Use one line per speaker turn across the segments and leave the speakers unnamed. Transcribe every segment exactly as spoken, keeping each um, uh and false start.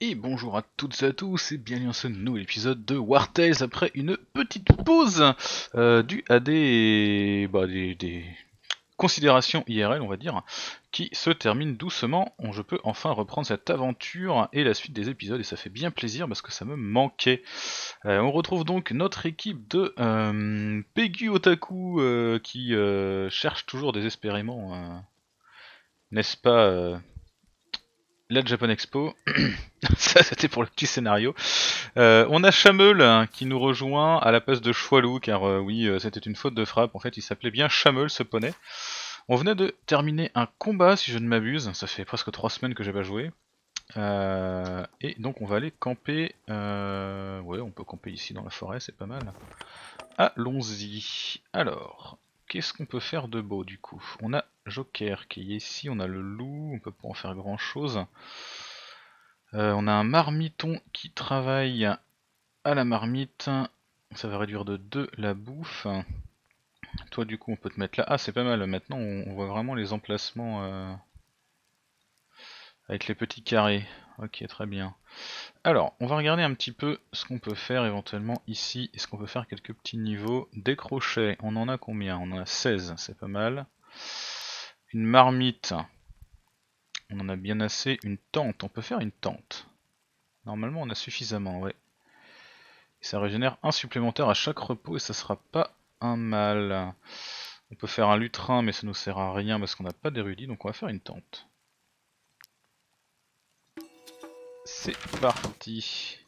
Et bonjour à toutes et à tous et bienvenue dans ce nouvel épisode de War Tales après une petite pause euh, due à des, bah, des, des considérations I R L on va dire qui se terminent doucement. On, je peux enfin reprendre cette aventure et la suite des épisodes et ça fait bien plaisir parce que ça me manquait. Euh, on retrouve donc notre équipe de euh, Pegu Otaku euh, qui euh, cherche toujours désespérément, euh, n'est-ce pas, euh, la Japan Expo. Ça c'était pour le petit scénario. Euh, on a Chamel hein, qui nous rejoint à la place de Choualou, car euh, oui, euh, c'était une faute de frappe. En fait, il s'appelait bien Chamel ce poney. On venait de terminer un combat, si je ne m'abuse. Ça fait presque trois semaines que j'ai pas joué. Euh, et donc on va aller camper. Euh... Ouais, on peut camper ici dans la forêt, c'est pas mal. Allons-y. Alors, qu'est-ce qu'on peut faire de beau du coup? On a Joker qui est ici, on a le loup, on peut pas en faire grand chose. Euh, on a un marmiton qui travaille à la marmite. Ça va réduire de deux la bouffe. Toi du coup on peut te mettre là. Ah c'est pas mal, maintenant on, on voit vraiment les emplacements euh, avec les petits carrés. Ok très bien. Alors on va regarder un petit peu ce qu'on peut faire éventuellement ici. Est-ce qu'on peut faire quelques petits niveaux? Des crochets, on en a combien? On en a seize, c'est pas mal. Une marmite, on en a bien assez. Une tente, on peut faire une tente. Normalement on a suffisamment, ouais. Ça régénère un supplémentaire à chaque repos et ça sera pas un mal. On peut faire un lutrin mais ça nous sert à rien parce qu'on n'a pas d'érudit, donc on va faire une tente. C'est parti.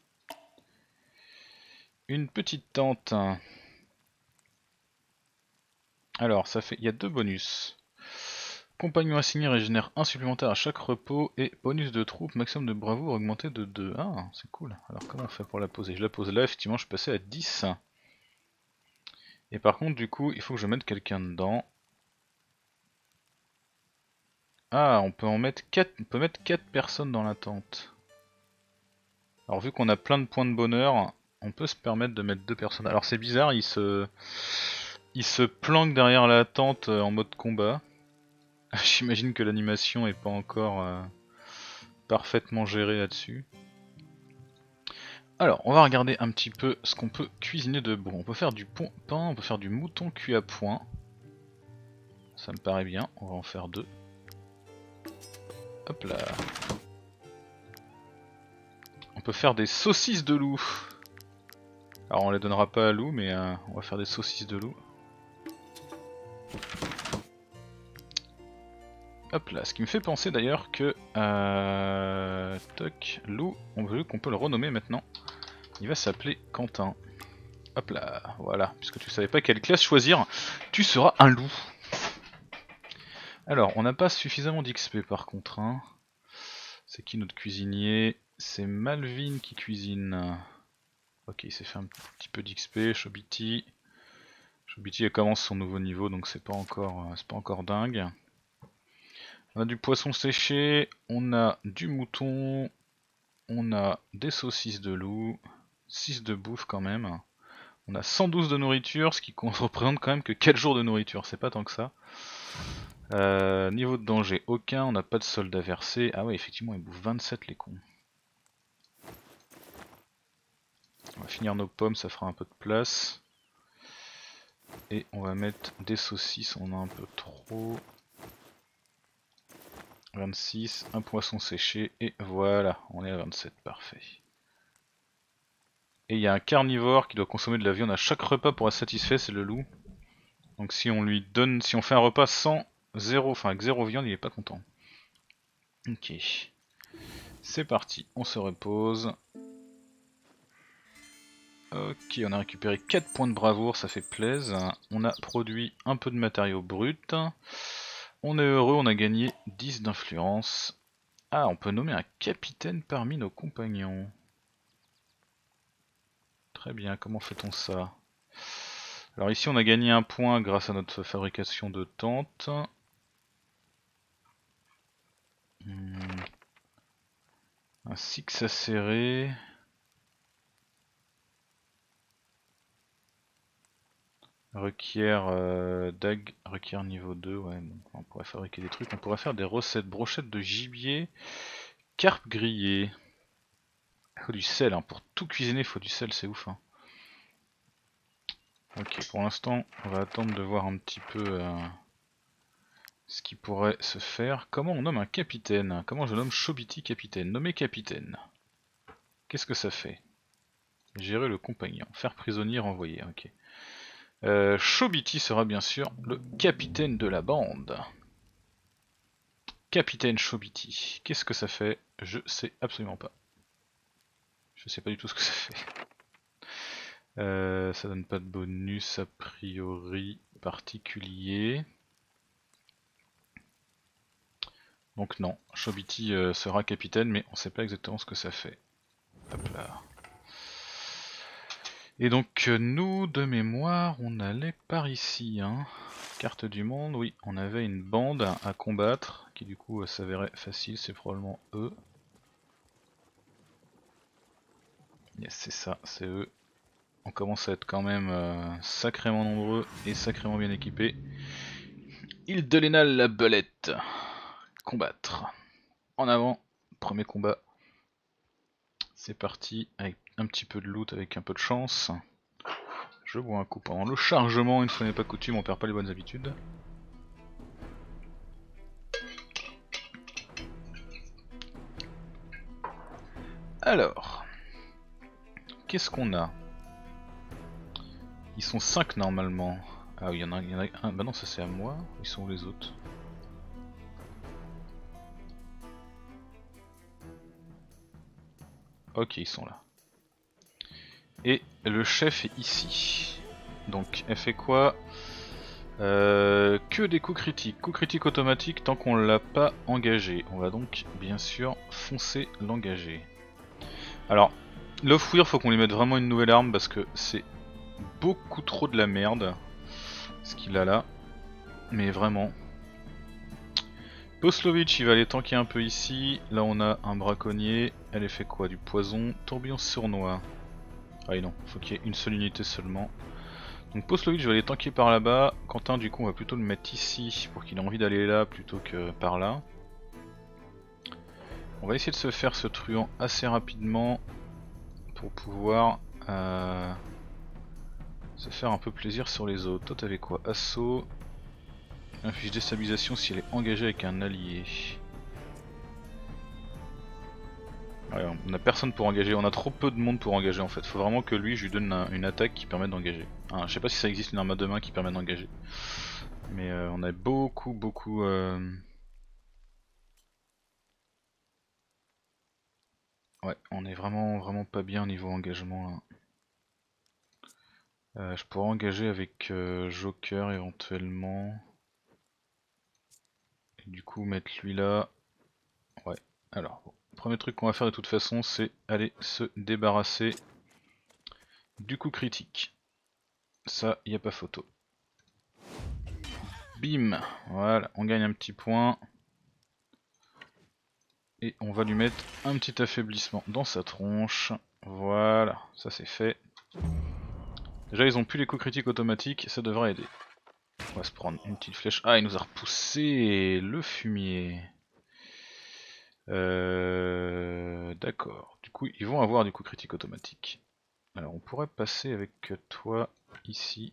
Une petite tente. Alors ça fait, il y a deux bonus. Compagnon assigné régénère un supplémentaire à chaque repos et bonus de troupe, maximum de bravoure augmenté de deux. Ah c'est cool. Alors comment on fait pour la poser? Je la pose là, effectivement je suis passé à dix. Et par contre du coup il faut que je mette quelqu'un dedans. Ah on peut en mettre quatre, on peut mettre quatre personnes dans la tente. Alors vu qu'on a plein de points de bonheur, on peut se permettre de mettre deux personnes. Alors c'est bizarre, il se... il se planque derrière la tente en mode combat. J'imagine que l'animation est pas encore euh, parfaitement gérée là-dessus. Alors on va regarder un petit peu ce qu'on peut cuisiner de bon. On peut faire du pain, on peut faire du mouton cuit à point. Ça me paraît bien, on va en faire deux. Hop là. On peut faire des saucisses de loup. Alors on les donnera pas à loup mais euh, on va faire des saucisses de loup. Hop là, ce qui me fait penser d'ailleurs que euh, toc, loup, on veut qu'on peut le renommer maintenant. Il va s'appeler Quentin. Hop là, voilà, puisque tu savais pas quelle classe choisir, tu seras un loup. Alors, on n'a pas suffisamment d'X P par contre. Hein. C'est qui notre cuisinier? C'est Malvin qui cuisine. Ok, il s'est fait un petit peu d'X P, Chobiti. Chobiti commence son nouveau niveau, donc c'est pas encore, c'est pas encore dingue. On a du poisson séché, on a du mouton, on a des saucisses de loup, six de bouffe quand même. On a cent douze de nourriture, ce qui représente quand même que quatre jours de nourriture, c'est pas tant que ça. Euh, niveau de danger, aucun, on n'a pas de soldats versés. Ah ouais, effectivement, ils bouffent vingt-sept les cons. On va finir nos pommes, ça fera un peu de place. Et on va mettre des saucisses, on a un peu trop. vingt-six, un poisson séché, et voilà, on est à vingt-sept, parfait. Et il y a un carnivore qui doit consommer de la viande à chaque repas pour être satisfait, c'est le loup. Donc si on lui donne, si on fait un repas sans zéro, enfin avec zéro viande, il est pas content. Ok. C'est parti, on se repose. Ok, on a récupéré quatre points de bravoure, ça fait plaisir. On a produit un peu de matériaux bruts. On est heureux, on a gagné dix d'influence. Ah, on peut nommer un capitaine parmi nos compagnons. Très bien, comment fait-on ça? Alors ici on a gagné un point grâce à notre fabrication de tentes. Hmm. Un six acéré. Requiert euh, dag, requiert niveau deux, ouais, bon, on pourrait fabriquer des trucs, on pourrait faire des recettes, brochettes de gibier, carpe grillée. Il faut du sel, hein. Pour tout cuisiner il faut du sel, c'est ouf. Hein. Ok, pour l'instant on va attendre de voir un petit peu euh, ce qui pourrait se faire. Comment on nomme un capitaine? Comment je nomme Chobiti capitaine? Nommer capitaine. Qu'est-ce que ça fait? Gérer le compagnon. Faire prisonnier, renvoyer. Ok. Euh, Chobiti sera bien sûr le capitaine de la bande. Capitaine Chobiti. Qu'est-ce que ça fait? Je sais absolument pas. Je sais pas du tout ce que ça fait. Euh, ça donne pas de bonus a priori particulier. Donc non, Chobiti euh, sera capitaine, mais on sait pas exactement ce que ça fait. Hop là. Et donc euh, nous, de mémoire, on allait par ici. Hein. Carte du monde, oui, on avait une bande à combattre, qui du coup euh, s'avérait facile, c'est probablement eux. Yes, c'est ça, c'est eux. On commence à être quand même euh, sacrément nombreux et sacrément bien équipés. Île de Lénal, la belette. Combattre. En avant, premier combat. C'est parti, avec un petit peu de loot, avec un peu de chance. Je bois un coup pendant le chargement, une fois n'est pas coutume, on perd pas les bonnes habitudes. Alors, qu'est-ce qu'on a? Ils sont cinq normalement. Ah oui, il y en a, y en a un. Bah non, ça c'est à moi. Ils sont où les autres? Ok, ils sont là. Et le chef est ici. Donc, elle fait quoi? euh, Que des coups critiques. Coups critiques automatiques tant qu'on l'a pas engagé. On va donc bien sûr foncer l'engager. Alors, l'offrir, faut qu'on lui mette vraiment une nouvelle arme parce que c'est beaucoup trop de la merde ce qu'il a là. Mais vraiment. Poslovic il va aller tanker un peu ici. Là on a un braconnier. Elle est fait quoi? Du poison. Tourbillon sournois. Ah oui non, faut qu'il y ait une seule unité seulement. Donc Poslovic va aller tanker par là-bas. Quentin du coup on va plutôt le mettre ici pour qu'il ait envie d'aller là plutôt que par là. On va essayer de se faire ce truand assez rapidement pour pouvoir euh, se faire un peu plaisir sur les autres. Toi t'avais quoi? Assaut. Inflige déstabilisation si elle est engagée avec un allié. Ouais, on a personne pour engager, on a trop peu de monde pour engager en fait. Faut vraiment que lui, je lui donne un, une attaque qui permet d'engager. Hein, je sais pas si ça existe une arme à deux mains qui permet d'engager. Mais euh, on a beaucoup, beaucoup... Euh... Ouais, on est vraiment, vraiment pas bien au niveau engagement là. Euh, je pourrais engager avec euh, Joker éventuellement. Et du coup mettre lui là. Ouais, alors bon. Premier truc qu'on va faire de toute façon, c'est aller se débarrasser du coup critique. Ça, y a pas photo. Bim, voilà, on gagne un petit point. Et on va lui mettre un petit affaiblissement dans sa tronche. Voilà, ça c'est fait. Déjà ils ont plus les coups critiques automatiques, ça devrait aider. On va se prendre une petite flèche. Ah, il nous a repoussé le fumier. Euh, D'accord, du coup ils vont avoir du coup critique automatique. Alors on pourrait passer avec toi ici.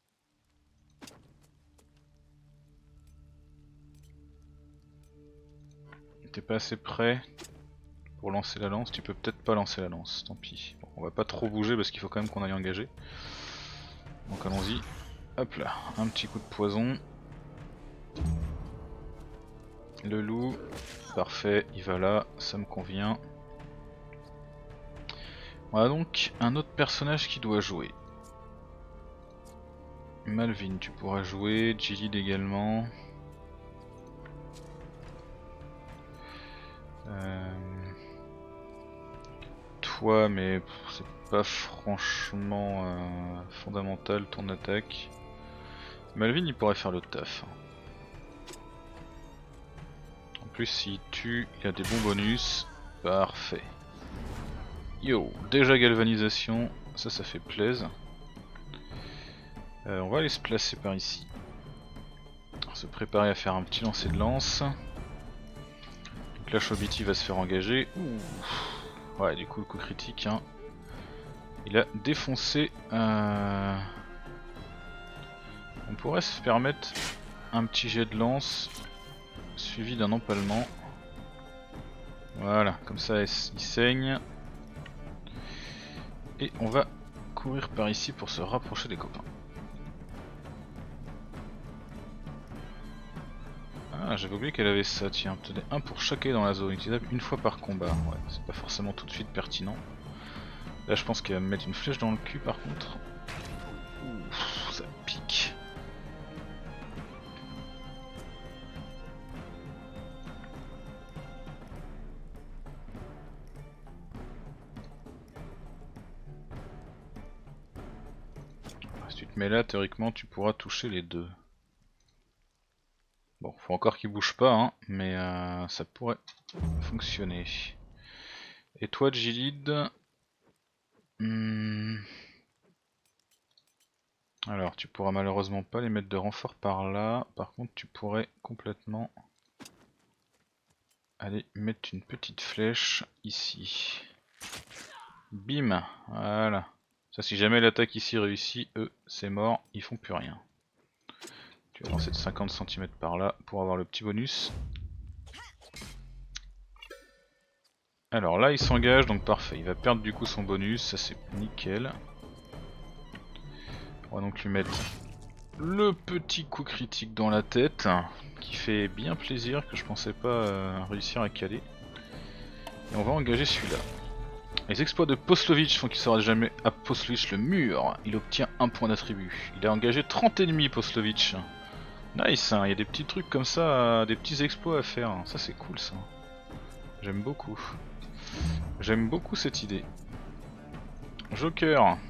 T'es pas assez près pour lancer la lance, tu peux peut-être pas lancer la lance, tant pis. Bon, on va pas trop bouger parce qu'il faut quand même qu'on aille engager. Donc allons-y. Hop là, un petit coup de poison. Le loup, parfait, il va là, ça me convient. On a donc un autre personnage qui doit jouer. Malvin, tu pourras jouer, Gilid également. Euh... Toi, mais c'est pas franchement euh, fondamental ton attaque. Malvin, il pourrait faire le taf. En plus, s'il tue, il a des bons bonus. Parfait. Yo, déjà galvanisation, ça, ça fait plaisir. Euh, on va aller se placer par ici. Se préparer à faire un petit lancer de lance. Donc là Chobiti va se faire engager. Ouh. Ouais, du coup le coup critique, hein, il a défoncé. Euh... On pourrait se permettre un petit jet de lance suivi d'un empalement. Voilà, comme ça il saigne. Et on va courir par ici pour se rapprocher des copains. Ah, j'avais oublié qu'elle avait ça, tiens, tenez, un pour chaque dans la zone, utilisable une fois par combat. Ouais, c'est pas forcément tout de suite pertinent. Là je pense qu'elle va me mettre une flèche dans le cul par contre. Ouh, ça pique. Si tu te mets là, théoriquement tu pourras toucher les deux. Bon, faut encore qu'il bouge pas, hein, mais euh, ça pourrait fonctionner. Et toi, Gilid, hmm... alors tu pourras malheureusement pas les mettre de renfort par là. Par contre, tu pourrais complètement aller mettre une petite flèche ici. Bim, voilà. Ça, si jamais l'attaque ici réussit, eux, c'est mort, ils font plus rien. Tu vas lancer de cinquante centimètres par là pour avoir le petit bonus. Alors là il s'engage, donc parfait, il va perdre du coup son bonus, ça c'est nickel. On va donc lui mettre le petit coup critique dans la tête, qui fait bien plaisir, que je pensais pas euh, réussir à caler. Et on va engager celui-là. Les exploits de Poslovic font qu'il sera jamais à Poslovic le mur, il obtient un point d'attribut. Il a engagé trente ennemis Poslovic. Nice, hein, il y a des petits trucs comme ça, des petits exploits à faire, ça c'est cool ça. J'aime beaucoup. J'aime beaucoup cette idée. Joker,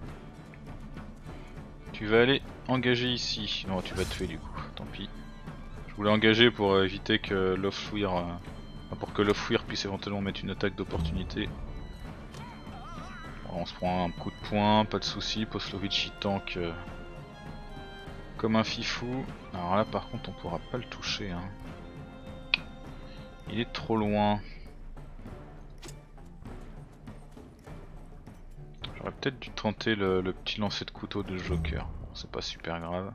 tu vas aller engager ici. Non, tu vas te tuer du coup, tant pis. Je voulais engager pour euh, éviter que l'Offweir, euh, enfin, pour que l'Offweir puisse éventuellement mettre une attaque d'opportunité. Bon, on se prend un coup de poing, pas de soucis. Poslovic il tank euh, comme un fifou. Alors là par contre on pourra pas le toucher, hein. Il est trop loin. J'aurais peut-être dû tenter le, le petit lancer de couteau de Joker. Bon, c'est pas super grave.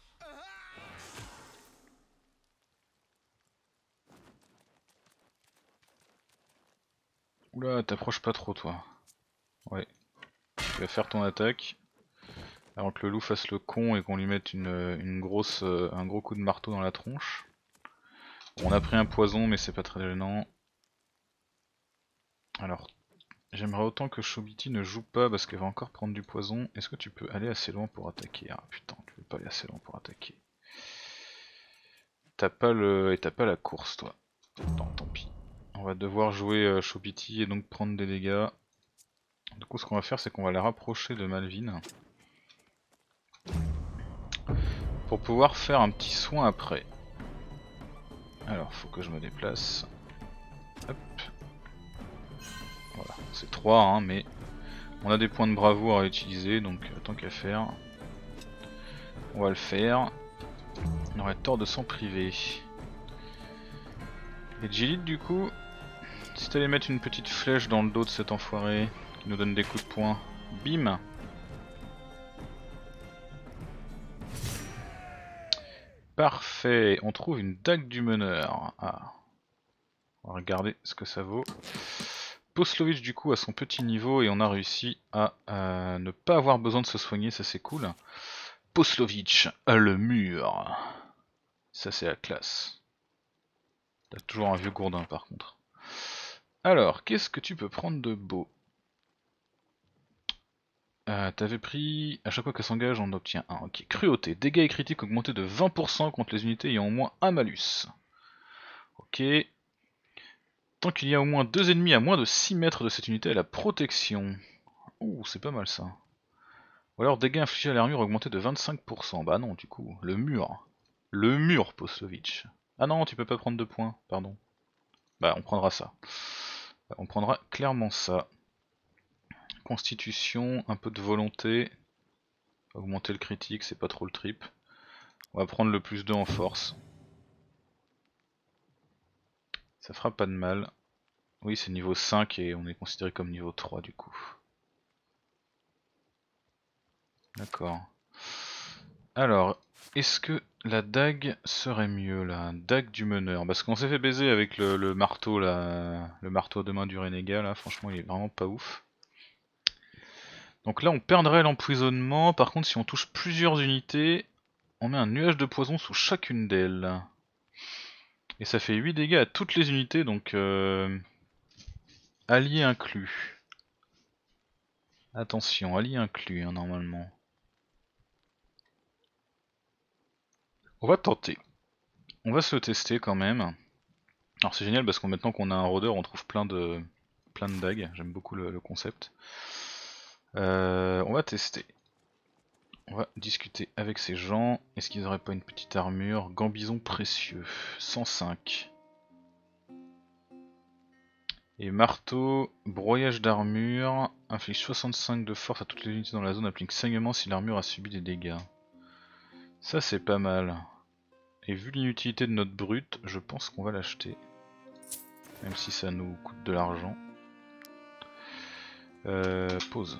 Oula, t'approches pas trop toi. Ouais. Tu vas faire ton attaque. Avant que le loup fasse le con et qu'on lui mette une, une grosse, euh, un gros coup de marteau dans la tronche. Bon, on a pris un poison mais c'est pas très gênant. Alors, j'aimerais autant que Chobiti ne joue pas parce qu'elle va encore prendre du poison. Est-ce que tu peux aller assez loin pour attaquer? Ah putain, tu peux pas aller assez loin pour attaquer. T'as pas le, et t'as pas la course toi. Non, tant pis. On va devoir jouer euh, Chobiti et donc prendre des dégâts. Du coup ce qu'on va faire c'est qu'on va la rapprocher de Malvin. Pour pouvoir faire un petit soin après. Alors faut que je me déplace. Hop. Voilà, c'est trois hein, mais on a des points de bravoure à utiliser donc tant qu'à faire. On va le faire. On aurait tort de s'en priver. Et Gilid du coup, si t'allais mettre une petite flèche dans le dos de cet enfoiré qui nous donne des coups de poing, bim. Parfait, on trouve une dague du meneur. Ah. On va regarder ce que ça vaut. Poslovic du coup à son petit niveau et on a réussi à euh, ne pas avoir besoin de se soigner, ça c'est cool. Poslovic à le mur. Ça c'est la classe. T'as toujours un vieux gourdin par contre. Alors, qu'est-ce que tu peux prendre de beau? euh, T'avais pris... À chaque fois qu'elle s'engage on obtient un. Ok. Cruauté. Dégâts et critiques augmentés de vingt pour cent contre les unités ayant au moins un malus. Ok. Tant qu'il y a au moins deux ennemis à moins de six mètres de cette unité, elle a protection. Ouh, c'est pas mal ça. Ou alors dégâts infligés à l'armure augmentés de vingt-cinq pour cent. Bah non, du coup, le mur. Le mur, Poslovic. Ah non, tu peux pas prendre de points, pardon. Bah on prendra ça. On prendra clairement ça. Constitution, un peu de volonté. Augmenter le critique, c'est pas trop le trip. On va prendre le plus deux en force. Ça fera pas de mal. Oui, c'est niveau cinq et on est considéré comme niveau trois du coup. D'accord. Alors, est-ce que la dague serait mieux là? Dague du meneur. Parce qu'on s'est fait baiser avec le, le marteau là, le marteau à deux mains du renégat là, franchement il est vraiment pas ouf. Donc là on perdrait l'empoisonnement, par contre si on touche plusieurs unités, on met un nuage de poison sous chacune d'elles. Et ça fait huit dégâts à toutes les unités, donc euh, allié inclus. Attention, allié inclus hein, normalement. On va tenter. On va se tester quand même. Alors c'est génial parce que maintenant qu'on a un rôdeur, on trouve plein de plein de dagues. J'aime beaucoup le, le concept. Euh, on va tester. On va discuter avec ces gens. Est-ce qu'ils auraient pas une petite armure? Gambison précieux, cent cinq. Et marteau, broyage d'armure, inflige soixante-cinq de force à toutes les unités dans la zone, applique saignement si l'armure a subi des dégâts. Ça c'est pas mal. Et vu l'inutilité de notre brute, je pense qu'on va l'acheter. Même si ça nous coûte de l'argent. Euh, pause.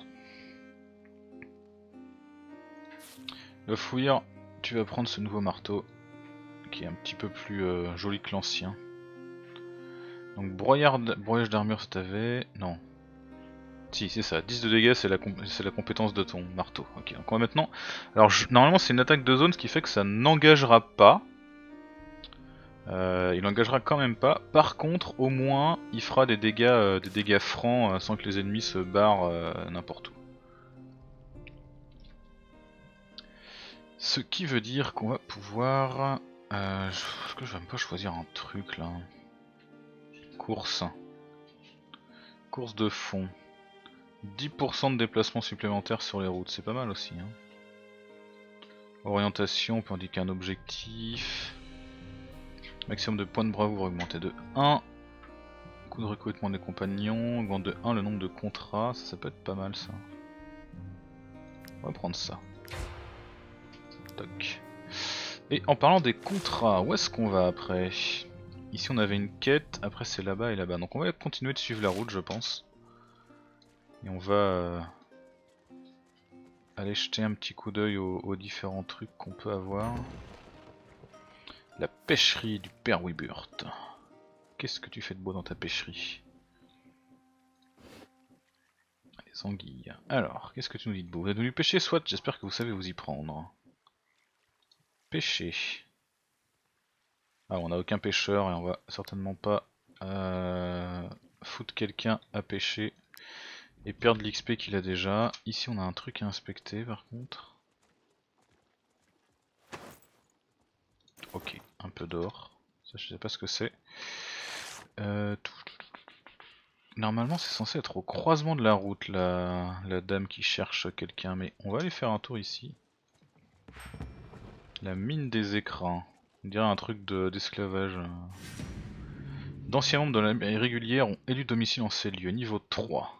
Le fouilleur, tu vas prendre ce nouveau marteau, qui est un petit peu plus euh, joli que l'ancien. Donc broyage d'armure si t'avais... Non. Si, c'est ça, dix de dégâts, c'est la, la compétence de ton marteau. Ok, donc on va maintenant... Alors je... normalement c'est une attaque de zone, ce qui fait que ça n'engagera pas. Euh, il n'engagera quand même pas. Par contre, au moins, il fera des dégâts, euh, des dégâts francs euh, sans que les ennemis se barrent euh, n'importe où. Ce qui veut dire qu'on va pouvoir... Euh, Est-ce que je vais même pas choisir un truc là? Course. Course de fond. dix pour cent de déplacement supplémentaire sur les routes, c'est pas mal aussi. Hein. Orientation, on peut indiquer un objectif. Maximum de points de bravoure augmenté de un. Coût de recrutement des compagnons, augmente de un le nombre de contrats, ça, ça peut être pas mal ça. On va prendre ça. Toc. Et en parlant des contrats, où est-ce qu'on va après? Ici on avait une quête, après c'est là-bas et là-bas. Donc on va continuer de suivre la route je pense. Et on va euh, aller jeter un petit coup d'œil aux, aux différents trucs qu'on peut avoir. La pêcherie du père Wiburt. Qu'est-ce que tu fais de beau dans ta pêcherie? Les anguilles. Alors, qu'est-ce que tu nous dis de beau? Vous êtes venu pêcher, soit j'espère que vous savez vous y prendre. Pêcher. Ah, on n'a aucun pêcheur et on va certainement pas euh, foutre quelqu'un à pêcher et perdre l'X P qu'il a déjà. Ici on a un truc à inspecter par contre. Ok, un peu d'or. Ça je sais pas ce que c'est. Euh, Normalement c'est censé être au croisement de la route la, la dame qui cherche quelqu'un, mais on va aller faire un tour ici. La mine des écrins. On dirait un truc d'esclavage. De, D'anciens membres de l'armée régulière ont élu domicile en ces lieux, niveau trois.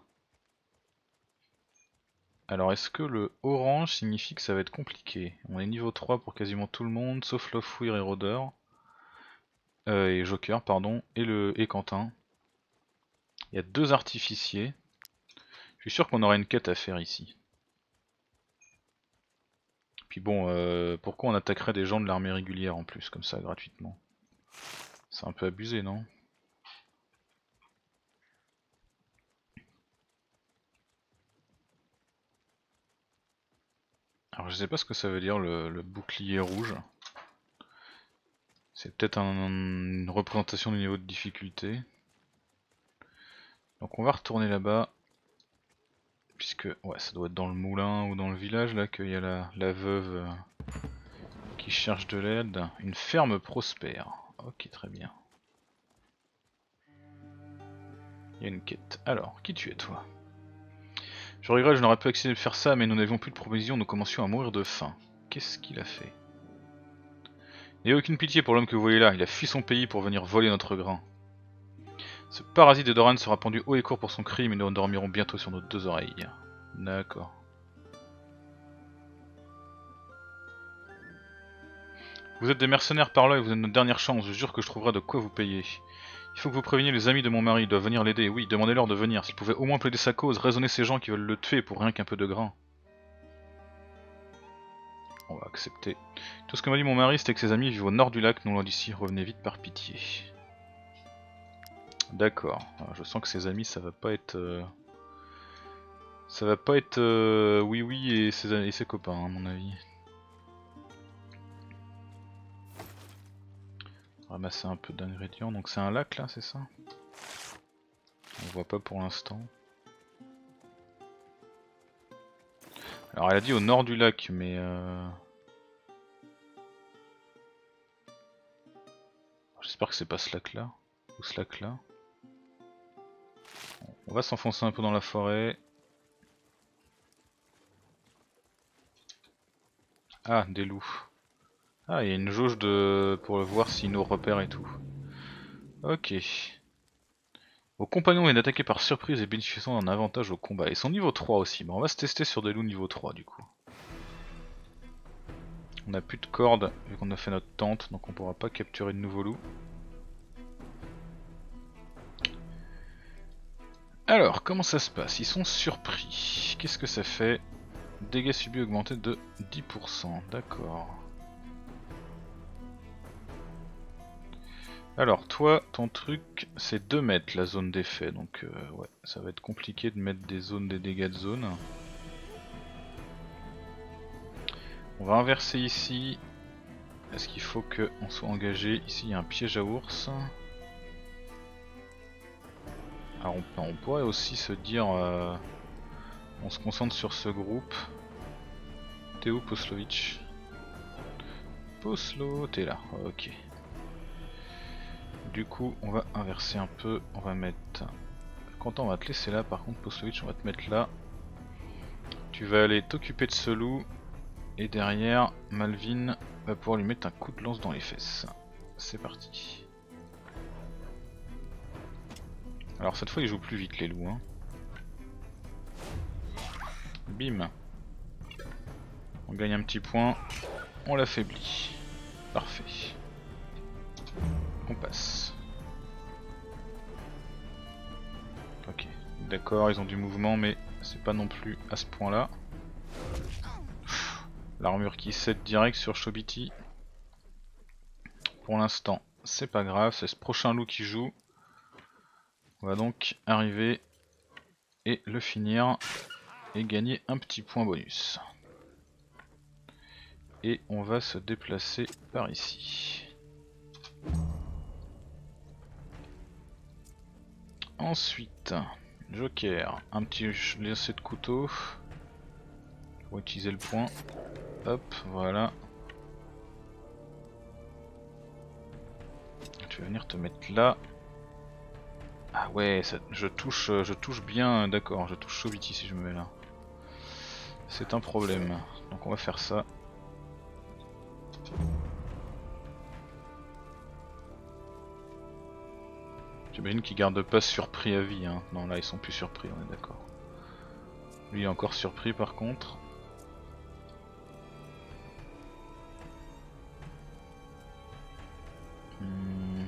Alors est-ce que le orange signifie que ça va être compliqué? On est niveau trois pour quasiment tout le monde, sauf Lofouir et Rôdeur. Euh, et Joker, pardon, et, le, et Quentin. Il y a deux artificiers. Je suis sûr qu'on aura une quête à faire ici. Puis bon, euh, pourquoi on attaquerait des gens de l'armée régulière en plus, comme ça, gratuitement? C'est un peu abusé, non? Alors je sais pas ce que ça veut dire le, le bouclier rouge. C'est peut-être un, une représentation du niveau de difficulté. Donc on va retourner là-bas. Puisque ouais, ça doit être dans le moulin ou dans le village là qu'il y a la, la veuve euh, qui cherche de l'aide. Une ferme prospère. Ok, très bien. Il y a une quête. Alors, qui tu es toi? Je regrette, je n'aurais pas accepté de faire ça, mais nous n'avions plus de provisions, nous commencions à mourir de faim. Qu'est-ce qu'il a fait? N'ayez aucune pitié pour l'homme que vous voyez là, il a fui son pays pour venir voler notre grain. Ce parasite de Doran sera pendu haut et court pour son crime et nous dormirons bientôt sur nos deux oreilles. D'accord. Vous êtes des mercenaires par là et vous êtes notre dernière chance, je jure que je trouverai de quoi vous payer. Il faut que vous préveniez les amis de mon mari, ils doivent venir l'aider. Oui, demandez-leur de venir. S'ils pouvaient au moins plaider sa cause, raisonner ces gens qui veulent le tuer pour rien qu'un peu de grain. On va accepter. Tout ce que m'a dit mon mari, c'était que ses amis vivent au nord du lac, non loin d'ici. Revenez vite par pitié. D'accord. Je sens que ses amis, ça va pas être... Euh... Ça va pas être euh, oui oui et ses, et ses copains, hein, à mon avis. Ramasser un peu d'ingrédients. Donc c'est un lac là, c'est ça? On voit pas pour l'instant. Alors elle a dit au nord du lac, mais... Euh... J'espère que c'est pas ce lac là. Ou ce lac là. On va s'enfoncer un peu dans la forêt. Ah, des loups. Ah, il y a une jauge de... pour voir s'ils nous repèrent et tout. Ok. Vos compagnons viennent d'attaquer par surprise et bénéficiant d'un avantage au combat. Ils sont niveau trois aussi. Bon, on va se tester sur des loups niveau trois du coup. On n'a plus de cordes vu qu'on a fait notre tente, donc on pourra pas capturer de nouveaux loups. Alors, comment ça se passe? Ils sont surpris. Qu'est-ce que ça fait? Dégâts subis augmentés de dix pour cent. D'accord. Alors toi, ton truc, c'est deux mètres la zone d'effet, donc euh, ouais, ça va être compliqué de mettre des zones, des dégâts de zone. On va inverser ici. Est-ce qu'il faut qu'on soit engagé? Ici il y a un piège à ours. Alors on, on pourrait aussi se dire, euh, on se concentre sur ce groupe. T'es où Poslovitch? Poslo, t'es là, ok. Du coup on va inverser un peu, on va mettre... Quentin on va te laisser là, par contre Poslovitch on va te mettre là. Tu vas aller t'occuper de ce loup. Et derrière, Malvin va pouvoir lui mettre un coup de lance dans les fesses. C'est parti. Alors cette fois ils jouent plus vite les loups. Hein. Bim. On gagne un petit point. On l'affaiblit. Parfait. On passe. Ok. D'accord, ils ont du mouvement mais c'est pas non plus à ce point là. L'armure qui cède direct sur Chobiti. Pour l'instant, c'est pas grave, c'est ce prochain loup qui joue. On va donc arriver et le finir et gagner un petit point bonus. Et on va se déplacer par ici. Ensuite, Joker, un petit lancer de couteau pour utiliser le point. Hop, voilà. Tu vas venir te mettre là. Ah ouais, ça, je touche, je touche bien, d'accord, je touche Chobiti si je me mets là. C'est un problème. Donc on va faire ça. J'imagine qu'ils gardent pas surpris à vie, hein. Non là ils sont plus surpris, on est d'accord. Lui est encore surpris par contre. Hmm.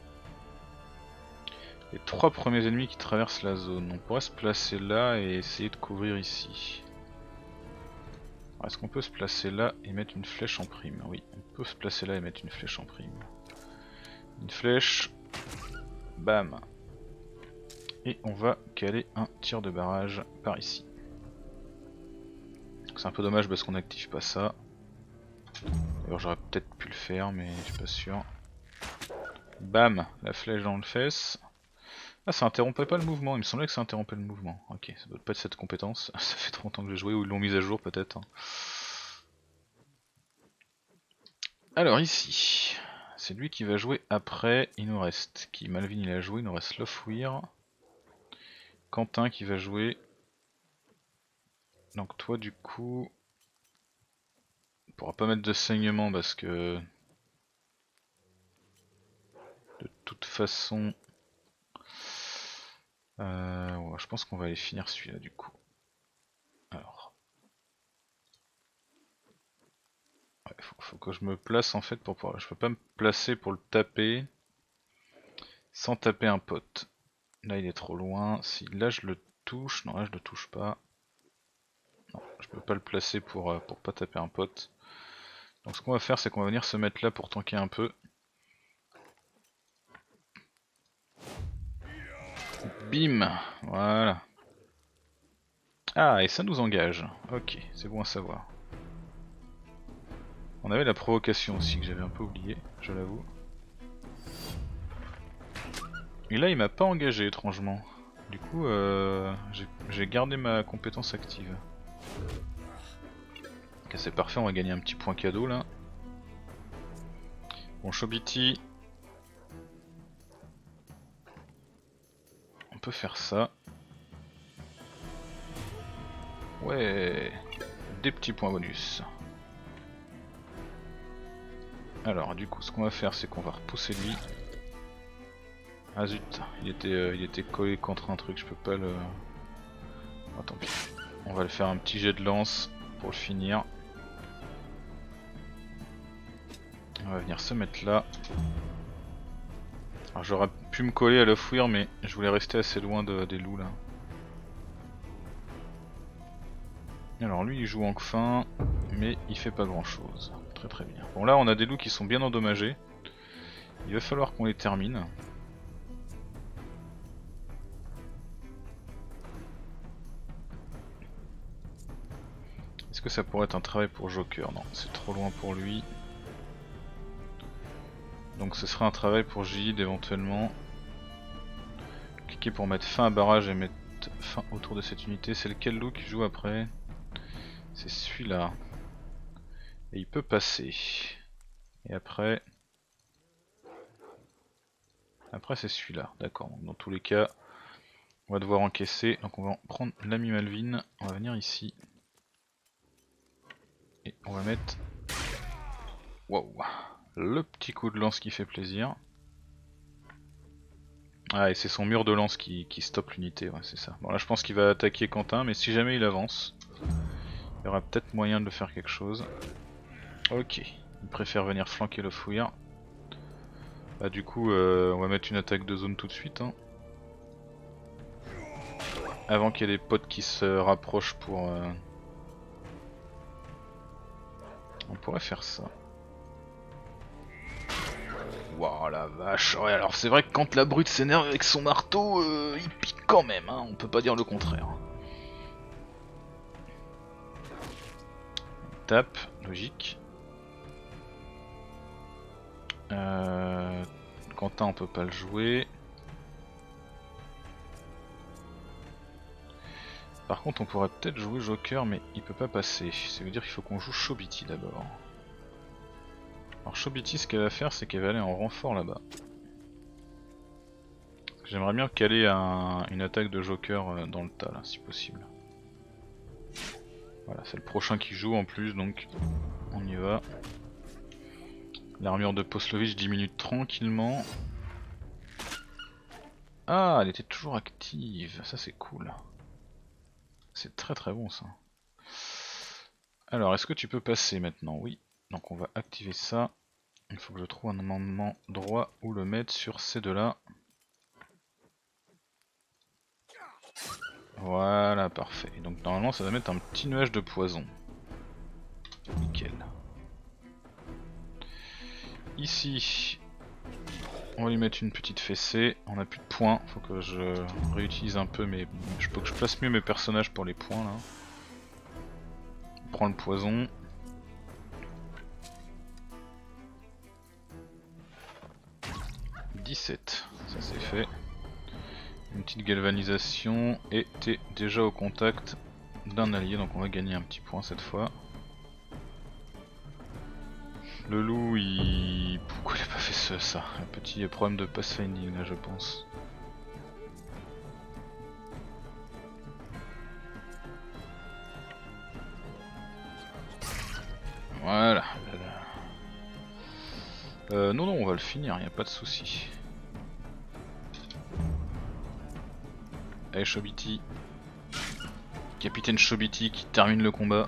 Les trois premiers ennemis qui traversent la zone. On pourrait se placer là et essayer de couvrir ici. Est-ce qu'on peut se placer là et mettre une flèche en prime? Oui, on peut se placer là et mettre une flèche en prime. Une flèche. Bam. Et on va caler un tir de barrage par ici. C'est un peu dommage parce qu'on n'active pas ça. D'ailleurs j'aurais peut-être pu le faire mais je suis pas sûr. Bam, la flèche dans le fesse. Ah ça interrompait pas le mouvement, il me semblait que ça interrompait le mouvement. Ok, ça doit pas être cette compétence, ça fait trop longtemps que j'ai joué ou ils l'ont mise à jour peut-être. Alors ici, c'est lui qui va jouer après, il nous reste qui Malvin il a joué, il nous reste Lofweir. Quentin qui va jouer. Donc toi du coup, on pourra pas mettre de saignement parce que de toute façon, euh, ouais, je pense qu'on va aller finir celui-là du coup. Alors, ouais, faut, faut que je me place en fait pour pouvoir. Je peux pas me placer pour le taper. sans taper un pote. Là il est trop loin, si là je le touche, non là je le touche pas. Non, je peux pas le placer pour, euh, pour pas taper un pote. Donc ce qu'on va faire c'est qu'on va venir se mettre là pour tanker un peu. Bim, voilà. Ah et ça nous engage, ok c'est bon à savoir. On avait la provocation aussi que j'avais un peu oublié, je l'avoue. Et là il m'a pas engagé étrangement. Du coup euh, j'ai gardé ma compétence active. Ok c'est parfait, on va gagner un petit point cadeau là. Bon Chobiti. On peut faire ça. Ouais, des petits points bonus. Alors du coup ce qu'on va faire c'est qu'on va repousser lui. Ah zut, il était, euh, il était collé contre un truc, je peux pas le... Oh, tant pis. On va le faire un petit jet de lance pour le finir. On va venir se mettre là. Alors j'aurais pu me coller à le fouir mais je voulais rester assez loin de, des loups là. Alors lui il joue en fin mais il fait pas grand chose. Très très bien. Bon là on a des loups qui sont bien endommagés. Il va falloir qu'on les termine. Est-ce que ça pourrait être un travail pour Joker? Non, c'est trop loin pour lui. Donc ce serait un travail pour Jid éventuellement. Cliquer pour mettre fin à barrage et mettre fin autour de cette unité. C'est lequel loup qui joue après? C'est celui-là. Et il peut passer. Et après... Après c'est celui-là, d'accord. Dans tous les cas, on va devoir encaisser. Donc on va prendre l'ami Malvin. On va venir ici. Et on va mettre... Waouh, le petit coup de lance qui fait plaisir. Ah et c'est son mur de lance qui, qui stoppe l'unité, ouais c'est ça. Bon là je pense qu'il va attaquer Quentin, mais si jamais il avance, il y aura peut-être moyen de faire quelque chose. Ok, il préfère venir flanquer le fouillard. Bah du coup euh, on va mettre une attaque de zone tout de suite. Hein. Avant qu'il y ait des potes qui se rapprochent pour... Euh... On pourrait faire ça. Waouh la vache, ouais alors c'est vrai que quand la brute s'énerve avec son marteau, euh, il pique quand même, hein, on peut pas dire le contraire. Tape, logique. Euh... Quentin on peut pas le jouer. Par contre on pourrait peut-être jouer Joker mais il peut pas passer, ça veut dire qu'il faut qu'on joue Chobiti d'abord. Alors Chobiti ce qu'elle va faire c'est qu'elle va aller en renfort là-bas. J'aimerais bien caler un, une attaque de Joker dans le tas là si possible. Voilà c'est le prochain qui joue en plus donc on y va. L'armure de Poslovitch diminue tranquillement. Ah elle était toujours active, ça c'est cool. C'est très très bon ça. Alors est-ce que tu peux passer maintenant? Oui. Donc on va activer ça. Il faut que je trouve un amendement droit où le mettre sur ces deux là. Voilà, parfait. Donc normalement ça va mettre un petit nuage de poison. Nickel. Ici, on va lui mettre une petite fessée. On a plus de points, faut que je réutilise un peu mais je peux que je place mieux mes personnages pour les points là. On prend le poison. dix-sept, ça c'est fait. Une petite galvanisation et t'es déjà au contact d'un allié donc on va gagner un petit point cette fois. Le loup il... Pourquoi il a pas fait ça, ça un petit problème de pathfinding là je pense. Voilà. Euh, non non on va le finir, y a pas de souci. Allez Chobiti. Capitaine Chobiti qui termine le combat.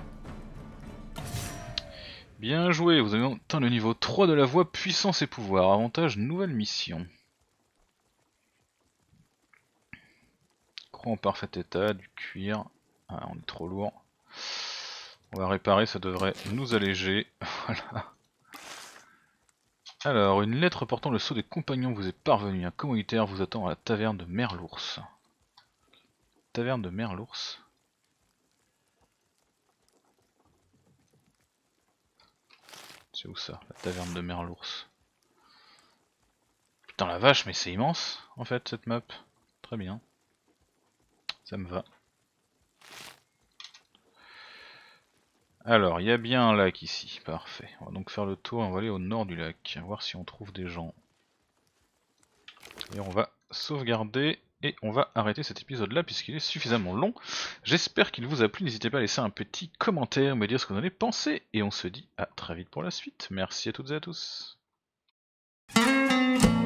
Bien joué, vous avez atteint le niveau trois de la voie puissance et pouvoir. Avantage nouvelle mission. pas en parfait état, du cuir. Ah, on est trop lourd. On va réparer, ça devrait nous alléger. Voilà. Alors, une lettre portant le sceau des compagnons vous est parvenue. Un commanditaire vous attend à la taverne de Merlours. Taverne de Merlours. C'est où ça, la taverne de Merlours? Putain la vache, mais c'est immense en fait cette map. Très bien. Ça me va. Alors, il y a bien un lac ici, parfait. On va donc faire le tour, on va aller au nord du lac, voir si on trouve des gens. Et on va sauvegarder et on va arrêter cet épisode là puisqu'il est suffisamment long. J'espère qu'il vous a plu, n'hésitez pas à laisser un petit commentaire, me dire ce que vous en avez pensé. Et on se dit à très vite pour la suite. Merci à toutes et à tous.